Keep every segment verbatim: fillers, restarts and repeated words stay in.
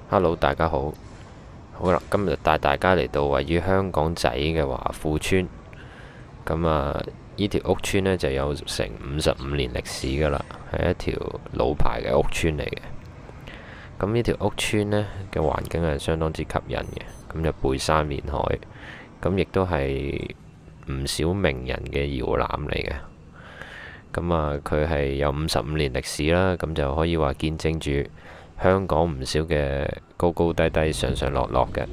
Hello，大家好。好啦，今日帶大家嚟到位於香港仔嘅華富村。咁啊，呢條屋村呢就有成五十五年歷史噶啦，係一條老牌嘅屋村嚟嘅。咁呢條屋村呢嘅環境係相當之吸引嘅，咁就背山面海，咁亦都係唔少名人嘅搖籃嚟嘅。咁啊，佢係有五十五年歷史啦，咁就可以話見證住香港唔少嘅高高低低、上上落落嘅。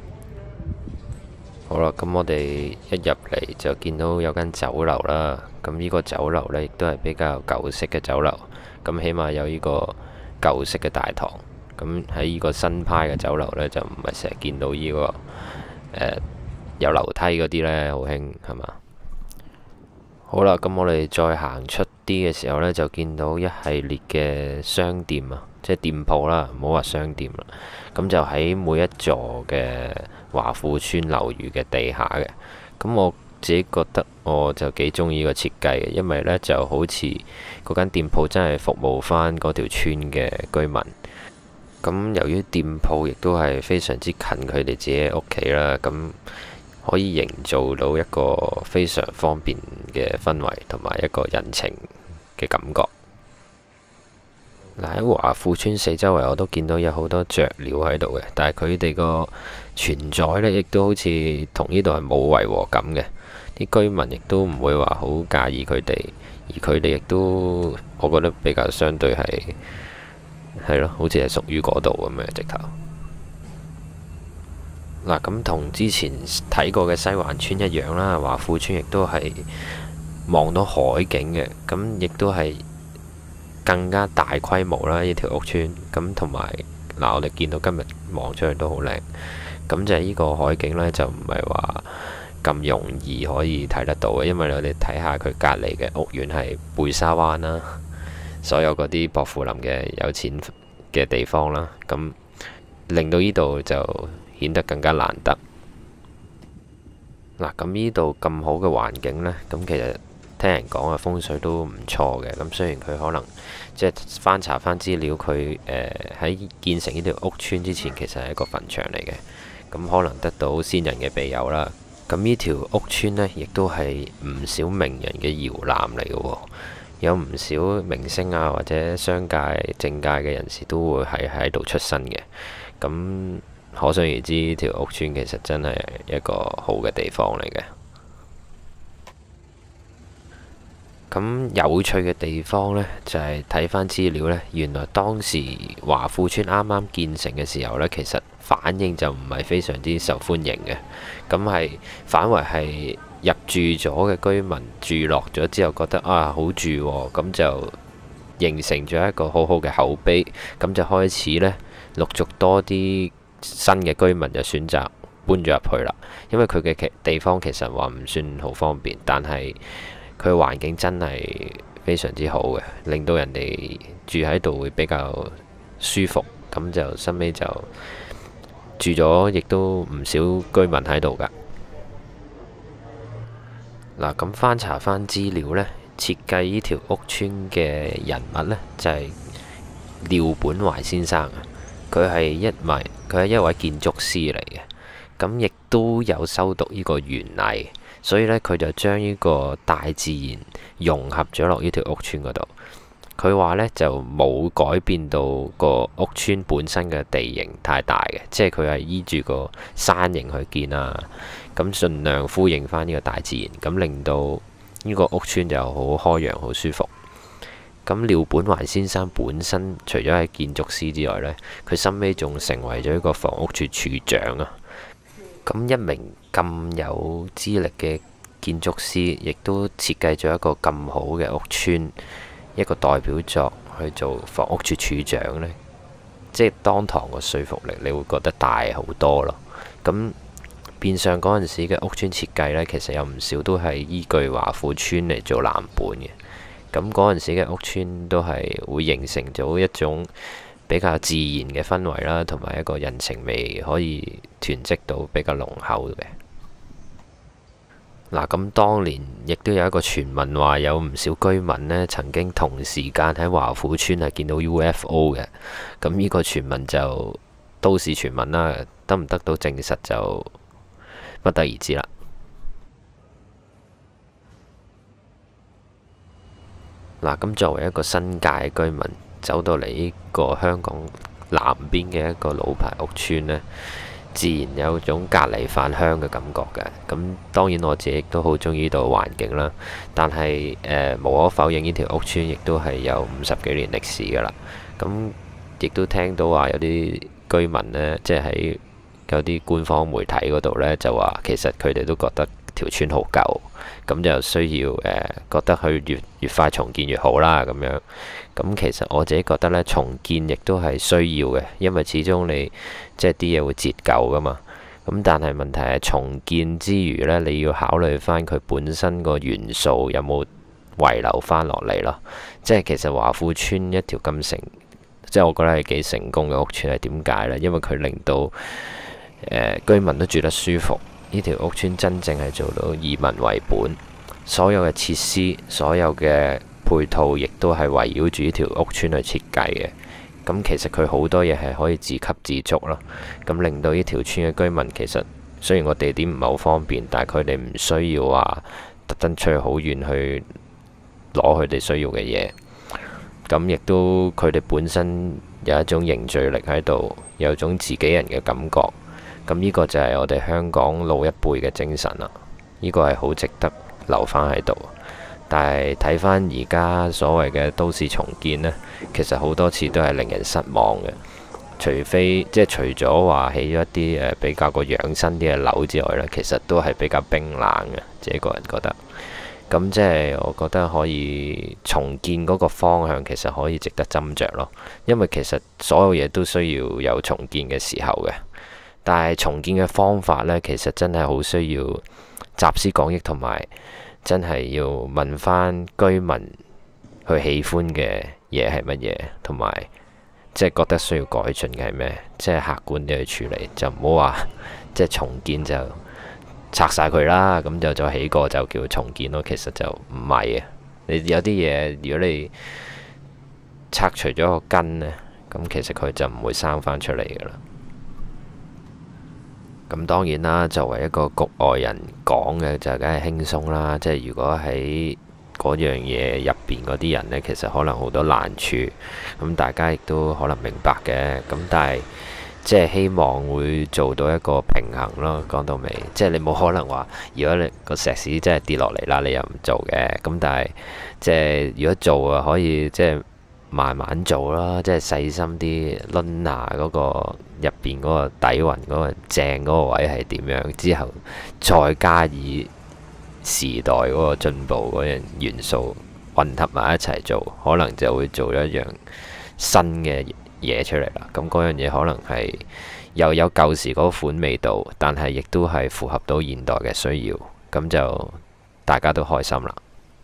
好啦，咁我哋一入嚟就見到有間酒樓啦。咁呢個酒樓呢，亦都係比較舊式嘅酒樓。咁起碼有呢個舊式嘅大堂。咁喺呢個新派嘅酒樓呢，就唔係成日見到呢、這個、呃、有樓梯嗰啲呢，好興係嘛？好啦，咁我哋再行出啲嘅時候呢，就見到一系列嘅商店啊，即係店鋪啦，唔好話商店啦。咁就喺每一座嘅華富村樓宇嘅地下嘅。咁我自己覺得我就幾中意呢個設計嘅，因為呢就好似嗰間店鋪真係服務返嗰條村嘅居民。咁由於店鋪亦都係非常之近佢哋自己屋企啦，咁可以營造到一個非常方便嘅氛圍，同埋一個人情嘅感覺。嗱，喺華富村四周圍我都見到有好多雀鳥喺度嘅，但係佢哋個存在呢，亦都好似同呢度係冇違和感嘅。啲居民亦都唔會話好介意佢哋，而佢哋亦都我覺得比較相對係係咯，好似係屬於嗰度咁樣直頭。嗱，咁同之前睇過嘅西環村一樣啦，華富村亦都係望到海景嘅，咁亦都係更加大規模啦。呢條屋村咁同埋嗱，我哋見到今日望出去都好靚，咁就係呢個海景呢，就唔係話咁容易可以睇得到嘅，因為我哋睇下佢隔離嘅屋苑係貝沙灣啦，所有嗰啲薄扶林嘅有錢嘅地方啦，咁令到呢度就顯得更加難得。嗱，咁呢度咁好嘅環境呢，咁其實聽人講啊，風水都唔錯嘅。咁雖然佢可能即係翻查翻資料，佢誒喺建成呢條屋村之前，其實係一個墳場嚟嘅。咁可能得到先人嘅庇佑啦。咁呢條屋村呢，亦都係唔少名人嘅搖籃嚟嘅喎。有唔少明星啊，或者商界、政界嘅人士都會係喺度出身嘅。咁可想而知，呢條屋村其實真係一個好嘅地方嚟嘅。咁有趣嘅地方呢，就係睇返資料呢，原來當時華富村啱啱建成嘅時候呢，其實反應就唔係非常之受歡迎嘅。咁係反為係入住咗嘅居民住落咗之後，覺得啊好住喎，咁就形成咗一個好好嘅口碑。咁就開始呢，陸續多啲新嘅居民就選擇搬咗入去啦。因為佢嘅其地方其實話唔算好方便，但係佢環境真係非常之好嘅，令到人哋住喺度會比較舒服。咁就收尾就住咗，亦都唔少居民喺度㗎。嗱，咁翻查翻資料呢，設計呢條屋村嘅人物呢，就係廖本懷先生啊。佢係一位佢係一位建築師嚟嘅，咁亦都有修讀呢個園藝，所以呢，佢就將呢個大自然融合咗落呢條屋村嗰度。佢話呢，就冇改變到個屋村本身嘅地形太大嘅，即係佢係依住個山形去建啊，咁盡量呼應翻呢個大自然，咁令到呢個屋村就好開揚、好舒服。咁廖本懷先生本身除咗係建築師之外呢，佢收尾仲成為咗一個房屋處處長啊。咁一名咁有資歷嘅建築師，亦都設計咗一個咁好嘅屋村，一個代表作去做房屋處處長呢，即係當堂個說服力，你會覺得大好多咯。咁變相嗰陣時嘅屋村設計呢，其實有唔少都係依據華富村嚟做藍本嘅。咁嗰陣時嘅屋村都係會形成咗一種比較自然嘅氛圍啦，同埋一個人情味可以囤積到比較濃厚嘅。嗱，咁當年亦都有一個傳聞話有唔少居民呢曾經同時間喺華富村係見到 U F O 嘅。咁呢個傳聞就都市傳聞啦，得唔得到證實就不得而知啦。嗱，咁作為一個新界居民，走到嚟呢個香港南邊嘅一個老牌屋邨呢，自然有種隔離飯香嘅感覺嘅。咁當然我自己都好中意呢度環境啦，但係誒、呃、無可否認呢條屋邨亦都係有五十幾年歷史㗎啦。咁亦都聽到話有啲居民呢，即係喺有啲官方媒體嗰度呢，就話其實佢哋都覺得條村好舊，咁就需要誒、呃、覺得佢越越快重建越好啦咁樣。咁其實我自己覺得呢，重建亦都係需要嘅，因為始終你即係啲嘢會折舊噶嘛。咁但係問題係重建之餘呢，你要考慮翻佢本身個元素有冇遺留翻落嚟咯。即係其實華富村一條咁成，即係我覺得係幾成功嘅屋邨，係點解呢？因為佢令到、呃、居民都住得舒服。呢條屋邨真正係做到以民為本，所有嘅設施、所有嘅配套，亦都係圍繞住呢條屋邨去設計嘅。咁其實佢好多嘢係可以自給自足咯。咁令到呢條村嘅居民其實雖然個地點唔係好方便，但係佢哋唔需要話特登出去好遠去攞佢哋需要嘅嘢。咁亦都佢哋本身有一種凝聚力喺度，有種自己人嘅感覺。咁呢個就係我哋香港老一輩嘅精神啦，呢個係好值得留翻喺度。但係睇翻而家所謂嘅都市重建呢，其實好多次都係令人失望嘅。除非即係除咗話起咗一啲誒比較個養生啲嘅樓之外呢，其實都係比較冰冷嘅，自己個人覺得。咁即係我覺得可以重建嗰個方向，其實可以值得斟酌咯。因為其實所有嘢都需要有重建嘅時候嘅。但係重建嘅方法呢，其實真係好需要集思廣益，同埋真係要問翻居民佢喜歡嘅嘢係乜嘢，同埋即係覺得需要改進嘅係咩，即係客觀啲去處理，就唔好話即係重建就拆晒佢啦，咁就再起過就叫重建咯。其實就唔係啊，你有啲嘢如果你拆除咗個根呢，咁其實佢就唔會生翻出嚟噶啦。咁當然啦，作為一個局外人講嘅就梗係輕鬆啦。即係如果喺嗰樣嘢入邊嗰啲人呢，其實可能好多難處，咁大家亦都可能明白嘅。咁但係即係希望會做到一個平衡咯。講到尾，即係你冇可能話，如果你個石屎真係跌落嚟啦，你又唔做嘅。咁但係即係如果做啊，可以即係慢慢做啦，即係細心啲攆下嗰個入邊嗰個底蘊嗰個正嗰個位係點樣，之後再加以時代嗰個進步嗰樣元素混合埋一齊做，可能就會做咗一樣新嘅嘢出嚟啦。咁嗰樣嘢可能係又有舊時嗰款味道，但係亦都係符合到現代嘅需要，咁就大家都開心啦。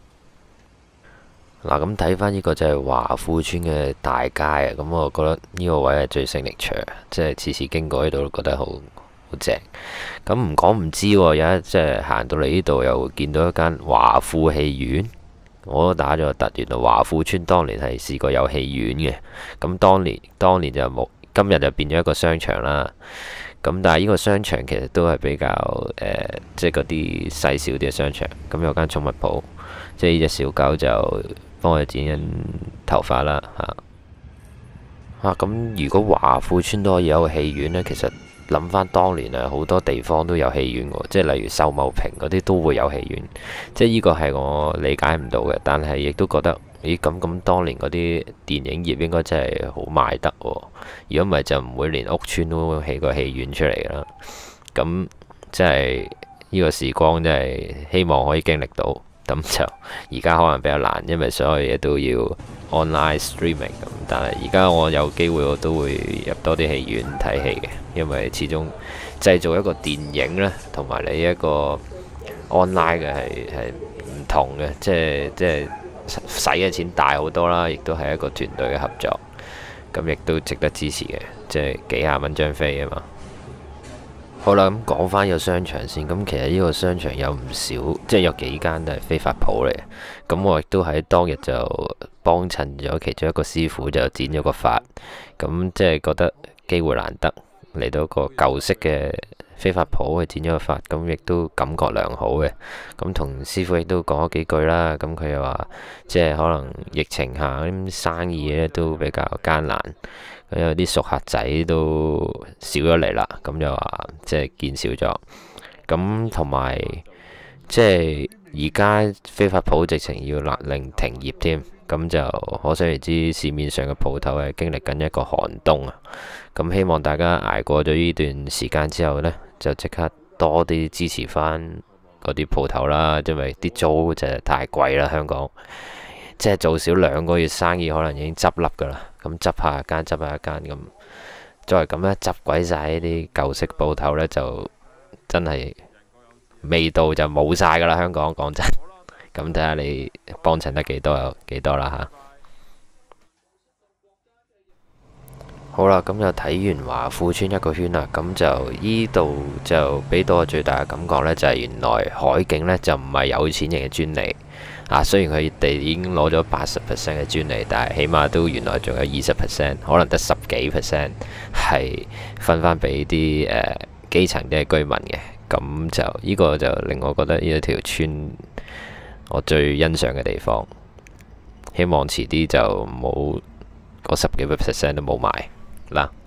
嗱，咁睇翻呢個就係華富村嘅大街啊，咁我覺得呢個位係最勝力場，即係次次經過呢度都覺得好好正。咁唔講唔知喎，有一即係行到嚟呢度又見到一間華富戲院，我都打咗個突，原來華富村當年係試過有戲院嘅。咁當年當年就冇，今日就變咗一個商場啦。咁但係呢個商場其實都係比較誒、呃，即係嗰啲細小啲嘅商場。咁有間寵物鋪，即係呢隻小狗就幫佢剪緊頭髮啦嚇。啊，咁如果華富村都可以有個戲院呢？其實諗翻當年啊，好多地方都有戲院喎，即係例如秀茂坪嗰啲都會有戲院。即係呢個係我理解唔到嘅，但係亦都覺得，咦咁咁當年嗰啲電影業應該真係好賣得喎。如果唔係就唔會連屋邨都起個戲院出嚟啦。咁即係呢個時光真係希望可以經歷到。咁就而家可能比較難，因為所有嘢都要 online streaming 咁。但係而家我有機會我都會入多啲戲院睇戲嘅，因為始終製造一個電影呢，同埋你一個 online 嘅係係唔同嘅，即係即係使嘅錢大好多啦，亦都係一個團隊嘅合作，咁亦都值得支持嘅，即係幾廿蚊張飛啊嘛。好啦，咁講翻個商場先。咁其實呢個商場有唔少，即係有幾間都係非法鋪嚟。咁我亦都喺當日就幫襯咗其中一個師傅，就剪咗個髮。咁即係覺得機會難得嚟到一個舊式嘅飛髮鋪去剪咗個髮，咁亦都感覺良好嘅。咁同師傅亦都講咗幾句啦，咁佢又話即係可能疫情下啲生意咧都比較艱難，咁有啲熟客仔都少咗嚟啦，咁又話即係見少咗。咁同埋即係而家飛髮鋪直情要勒令停業添，咁就可想而知市面上嘅鋪頭係經歷緊一個寒冬啊！咁希望大家捱過咗呢段時間之後呢，就即刻多啲支持翻嗰啲鋪頭啦，因為啲租就係太貴啦，香港即係做少兩個月生意可能已經執笠噶啦，咁執下一間執下一間咁，作為咁樣執鬼晒呢啲舊式鋪頭呢，就真係味道就冇晒噶啦，香港講真。咁睇下你幫襯得幾多有幾多啦吓。好啦，咁就睇完華富村一個圈啦，咁就依度就俾到我最大嘅感覺呢，就係原來海景呢就唔係有錢人嘅專利啊。雖然佢哋已經攞咗八十 percent 嘅專利，但係起碼都原來仲有二十 percent，可能得十幾 percent 係分翻俾啲誒基層啲嘅居民嘅。咁就呢個就令我覺得呢一條村我最欣賞嘅地方。希望遲啲就冇嗰十幾 percent 都冇埋啦。